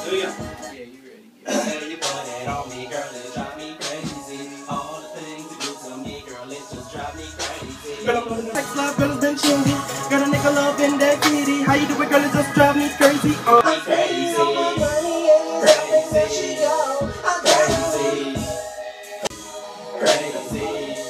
Do ya? Yeah, you ready? Yeah. You put it on me, girl, it drive me crazy. All the things you do to me, girl, it just drive me crazy. Sex love, girl, has been changing. Got a nigga love in that kitty. How you do it, girl? It just drive me crazy. I'm crazy. Crazy. Crazy. Crazy.